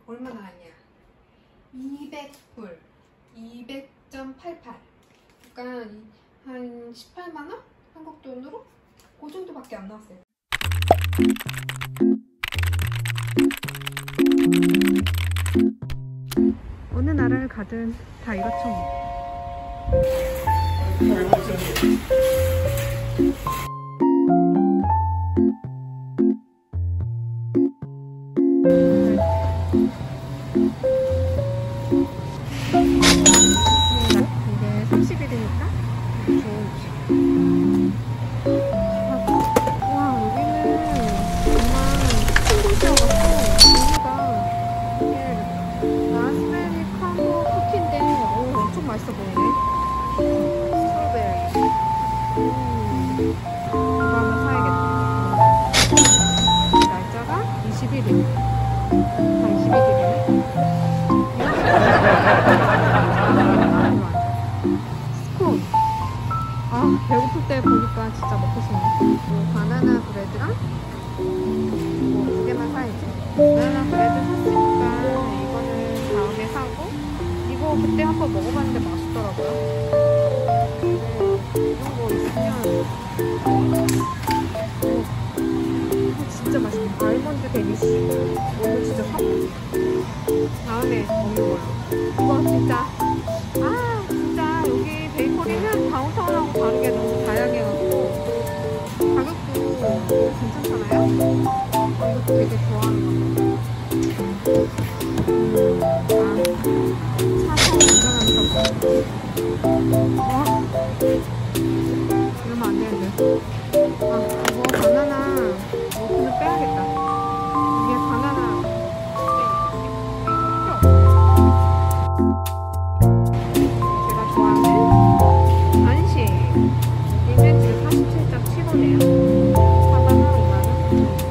얼마나 하냐? 200불, 200.88. 그러니까 한 18만원? 한국 돈으로? 그 정도밖에 안 나왔어요. 어느 나라를 가든 다 이렇죠 뭐. 이게 30일이니까 좋은 음식. 와, 여기는 정말 큰 곳이어가지고 메뉴가 이게 라스베리 카모 쿠키인데 엄청 맛있어 보이네. 스트로베리. 이거 한번 사야겠다. 날짜가 21일. 다 21일이네. 스콘. 아, 배고플 때 보니까 진짜 먹고 싶네. 바나나 브레드랑 이거 두 개만 사야지. 바나나 브레드 샀으니까 이거는 다음에 사고, 이거 그때 한번 먹어봤는데 맛있더라고요. 이런 거 있으면 진짜 맛있네. 알몬드 데니쉬. 이거 진짜 사고 다음에 먹는 거예요. 이거 진짜 진짜 여기 베이커리는 다운타운하고 다르게 너무 다양해가지고 가격도 괜찮잖아요? 이것도 되게 좋아하는 것 같아요. 사서 운전하면서 이러면 안 되는데. 이거 바나나 머프는 빼야겠다. 이게 바나나 제가 좋아하는 안시. 이게 지금 47.75네요. 4만원, 5만원.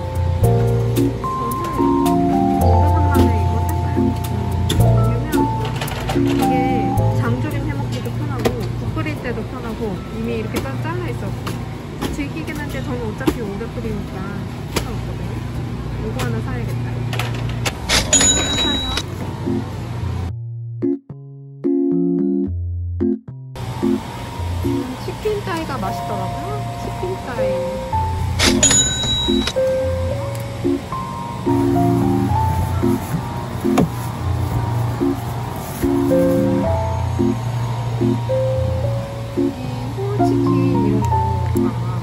저는 500원만에 이거 샀어요. 왜냐면 이게 장조림 해먹기도 편하고 국 끓일 때도 편하고 이미 이렇게 잘라있어. 즐기긴 한데 저는 어차피 오래 끓이니까 상관없거든요. 이거 하나 사야겠다. 이거 사요. 치킨 따위가 맛있더라고요. 치킨 따위. 이 호치킨 이런 거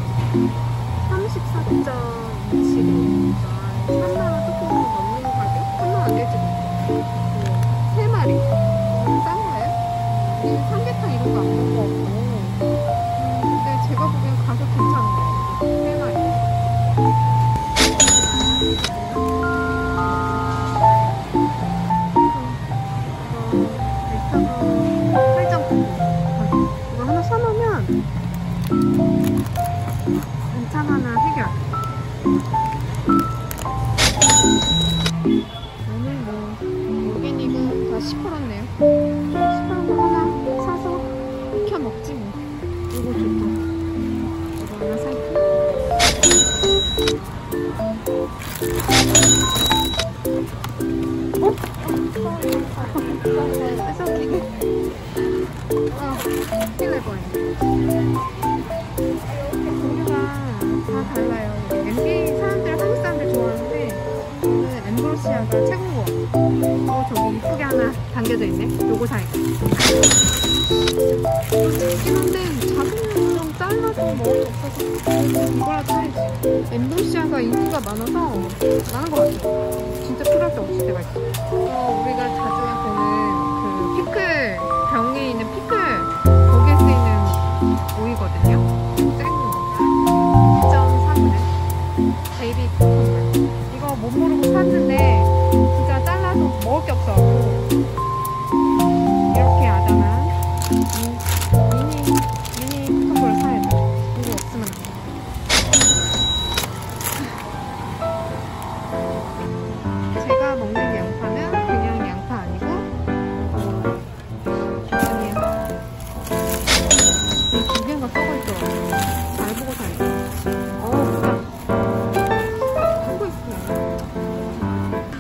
34.27이니까 3만원 조금 넘는 가격? 3만원 안 되지. 3마리. 싼 거예요? 삼계탕 이런 거 안 먹은 거 없고. 근데 제가 보기엔 가격 괜찮은데. 3마리. 이거 하나 사놓으면 2,000원 해결. 오늘 뭐 오르게닉은 다 10%네요. 10%거 하나 사서 익혀 먹지 뭐. 이거 좋다. 이거 하나 살까? 뺏어기기. 큰일 날 뻔했네. 종류가 다 달라요. MB 사람들, 한국 사람들 좋아하는데 저는 엠브로시아가 최고인 것 같아요. 저기 이쁘게 하나 담겨져 있네. 요거 사야겠다. 이거 작긴 한데 작으면 좀 잘라서 먹을 수 없어서 이거라도 사야지. 엠브로시아가 인기가 많아서 많은 것 같아요. 진짜 필요할 때 없을 때가 있어. 우리가 자주 보는 그 피클, 병에 있는 피클, 거기에 쓰이는 오이거든요. 베이비 쿠쿠. 이거 못 모르고 샀는데 진짜 잘라서 먹을 게 없어갖고 이렇게 아담한 미니 쿠쿠를 사야 돼. 이거 없으면 안 돼. 제가 먹는 양파는 그냥 양파 아니고 아니에요. 두 개가 썩어 있더라고요. 잘 보고 사야 돼. 진짜.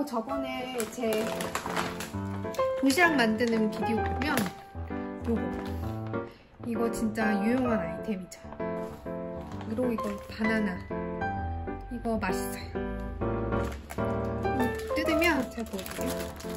이거 저번에 제 도시락 만드는 비디오 보면 이거 진짜 유용한 아이템이죠. 그리고 이거 바나나 이거 맛있어요. 이거 뜯으면 제가 보여드릴게요.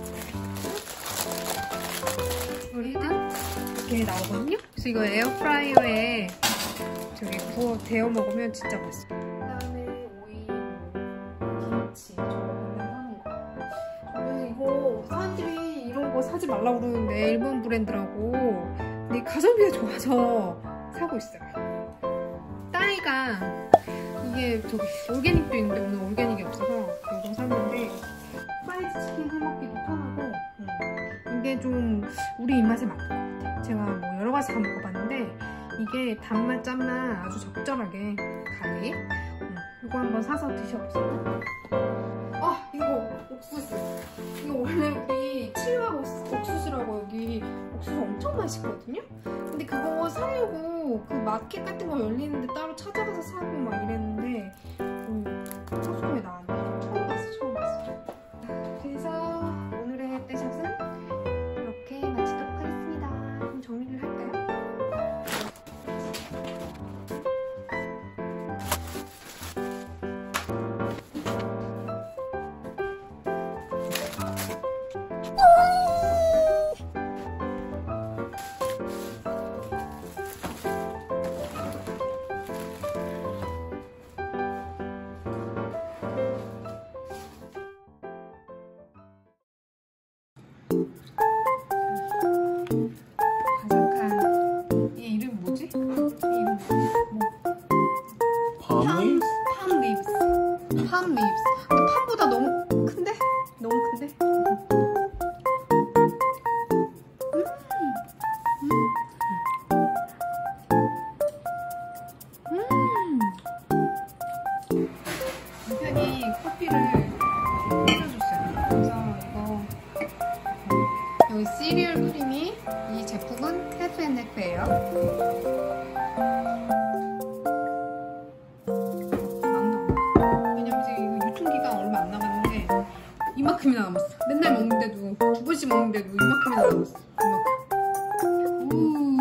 우리는 이렇게 나오거든요. 그래서 이거 에어프라이어에 저기 구워 데워 먹으면 진짜 맛있어요. 그다음에 오이, 김치 저거 맨날 사는 거. 저는 이거 사람들이 이런 거 사지 말라고 그러는데 일본 브랜드라고. 근데 가성비가 좋아서 사고 있어요. 딸이가 이게 저기 올게닉도 있는데 오늘 올게닉이 없어서 이거 샀는데 프라이드 치킨 해먹기도 편하고 이게 좀 우리 입맛에 맞는 것 같아요. 제가 뭐 여러 가지 다 먹어봤는데 이게 단맛 짠맛 아주 적절하게 가게. 이거 한번 사서 드셔보세요. 아 이거 옥수수. 이거 원래 여기 칠화 옥수수라고 여기 옥수수 엄청 맛있거든요. 근데 그거 사려고 그 마켓 같은 거 열리는데 따로 찾아가서 사고 막 이랬는데 소송에 나왔네. 처음 봤어. 그래서 오늘의 떼샷은 이렇게 마치도록 하겠습니다. 그럼 정리를 할까요? 바삭한 얘 이름 뭐지? 얘 이름 팜 립스. 팜 립스. 근데 팜보다 너무 큰데? 너무 큰데? 남편이 커피를 해줘줬어요. 그래서 이거 여기 시리얼 크림이 이 제품은 FNF예요. 왜냐면 지금 이거 유통기간 얼마 안 남았는데 이만큼이나 남았어. 맨날 먹는데도 2번씩 먹는데도 이만큼이나 남았어. 이만큼.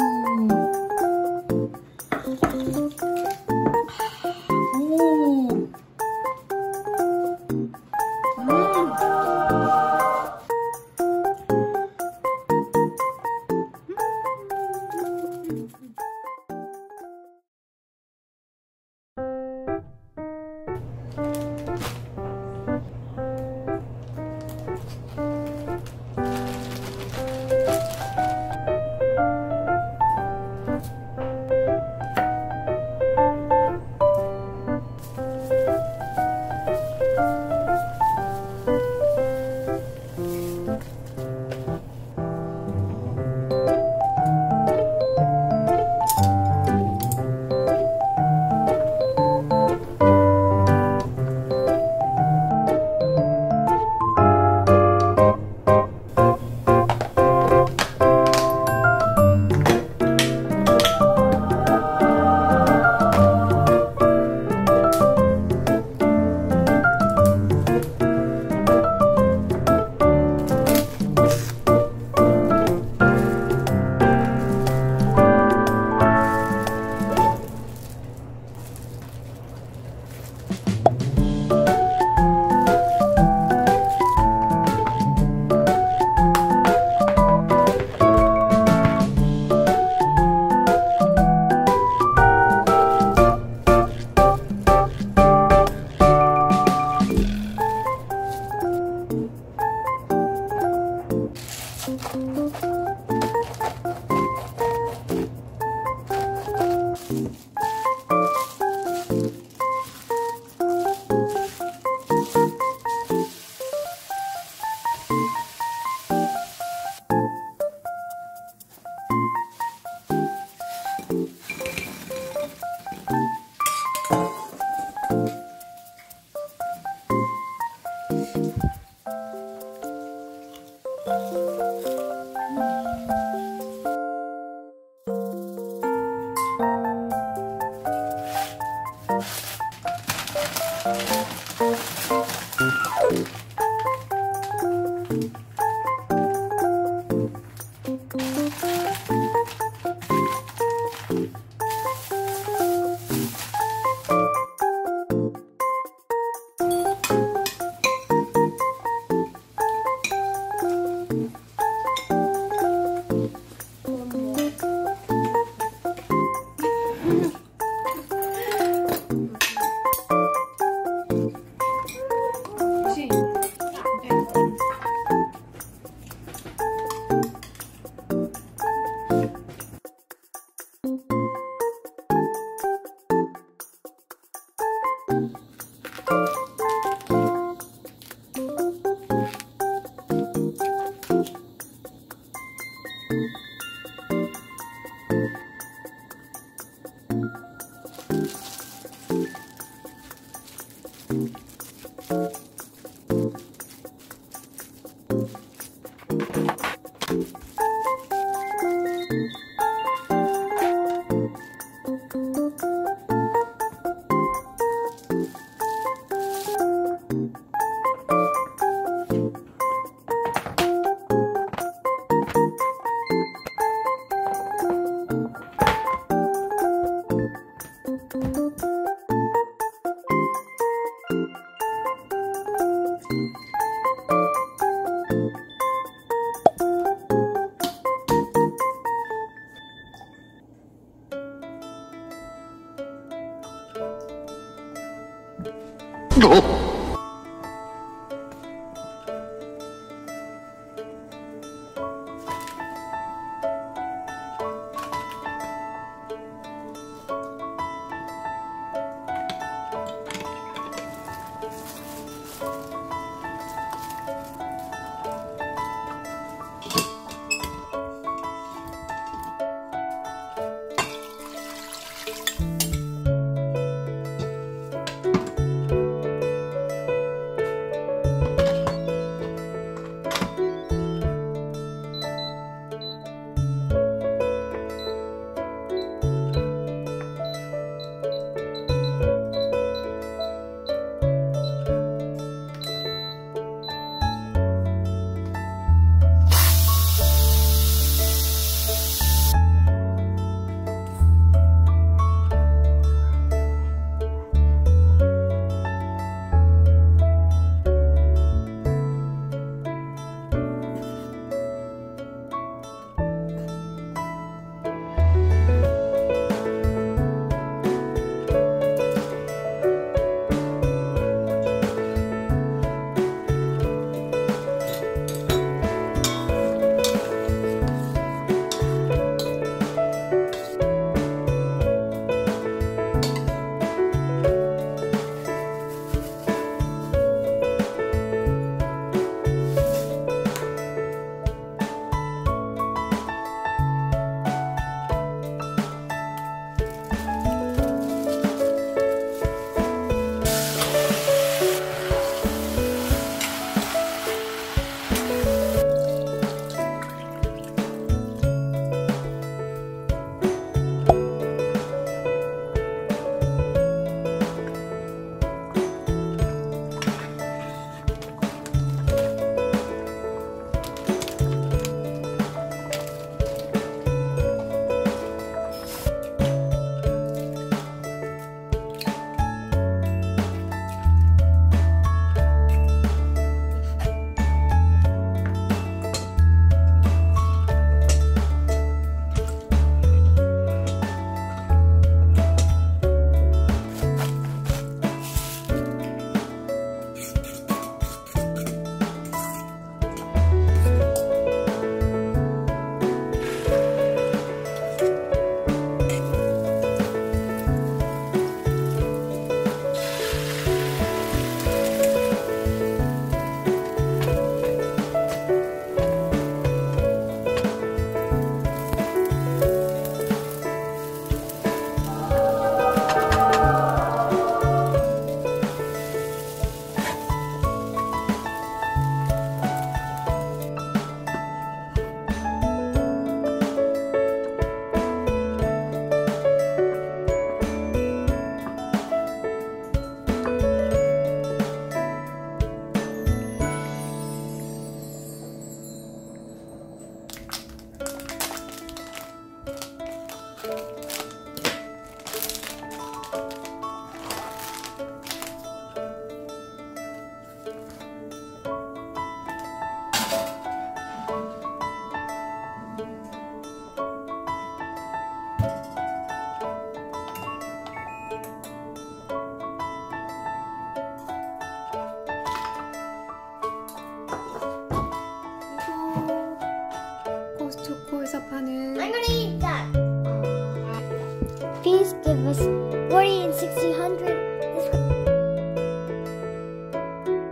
파는. I'm gonna eat that. Please give us 40 and 60, 100.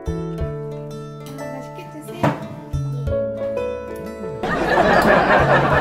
맛있게 드세요.